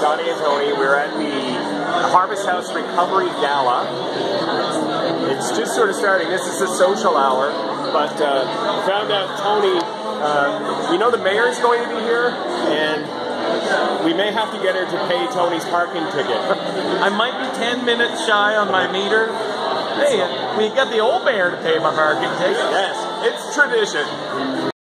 Scotty and Tony. We're at the Harvest House Recovery Gala. It's just sort of starting. This is the social hour, but found out Tony, we know the mayor's going to be here, and we may have to get her to pay Tony's parking ticket. I might be 10 minutes shy on my meter. Hey, we got the old mayor to pay my parking ticket. Yes, it's tradition.